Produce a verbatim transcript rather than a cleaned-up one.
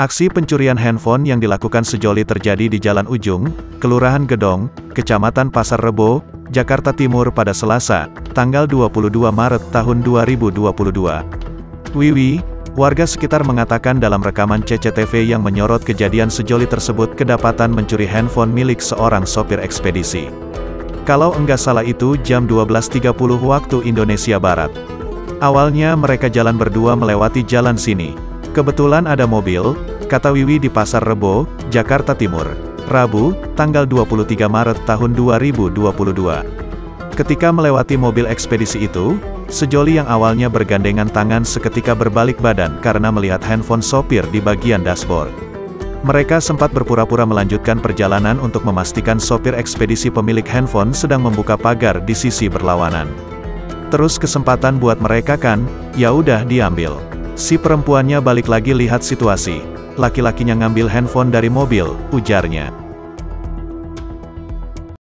Aksi pencurian handphone yang dilakukan sejoli terjadi di Jalan Ujung, Kelurahan Gedong, Kecamatan Pasar Rebo, Jakarta Timur pada Selasa, tanggal dua puluh dua Maret tahun dua ribu dua puluh dua. Wiwi, warga sekitar mengatakan dalam rekaman C C T V yang menyorot kejadian sejoli tersebut kedapatan mencuri handphone milik seorang sopir ekspedisi. Kalau enggak salah itu jam dua belas tiga puluh waktu Indonesia Barat. Awalnya mereka jalan berdua melewati jalan sini. Kebetulan ada mobil, kata Wiwi di Pasar Rebo, Jakarta Timur, Rabu, tanggal dua puluh tiga Maret tahun dua ribu dua puluh dua. Ketika melewati mobil ekspedisi itu, sejoli yang awalnya bergandengan tangan seketika berbalik badan karena melihat handphone sopir di bagian dashboard. Mereka sempat berpura-pura melanjutkan perjalanan untuk memastikan sopir ekspedisi pemilik handphone sedang membuka pagar di sisi berlawanan. Terus kesempatan buat mereka kan, ya udah diambil. Si perempuannya balik lagi lihat situasi. Laki-lakinya ngambil handphone dari mobil, ujarnya.